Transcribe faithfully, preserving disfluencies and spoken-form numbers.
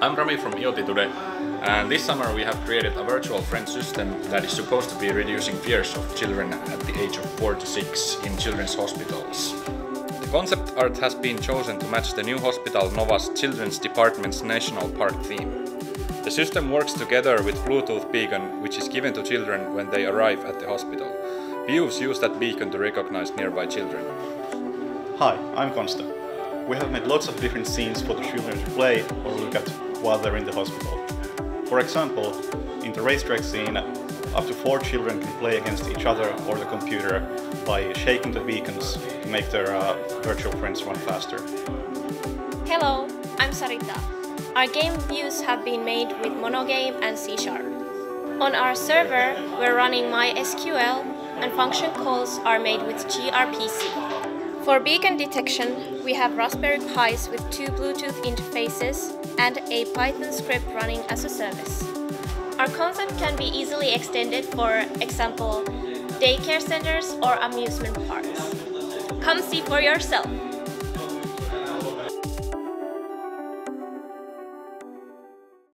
I'm Rami from I O T today, and this summer we have created a virtual friend system that is supposed to be reducing fears of children at the age of four to six in children's hospitals. The concept art has been chosen to match the new hospital Nova's Children's Department's National Park theme. The system works together with Bluetooth beacon, which is given to children when they arrive at the hospital. P Us use that beacon to recognize nearby children. Hi, I'm Konsta. We have made lots of different scenes for the children to play or look at while they're in the hospital. For example, in the racetrack scene, up to four children can play against each other or the computer by shaking the beacons to make their uh, virtual friends run faster. Hello, I'm Sarita. Our game views have been made with Monogame and C Sharp. On our server, we're running MySQL and function calls are made with gRPC. For beacon detection, we have Raspberry Pis with two Bluetooth interfaces and a Python script running as a service. Our concept can be easily extended for example, daycare centers or amusement parks. Come see for yourself!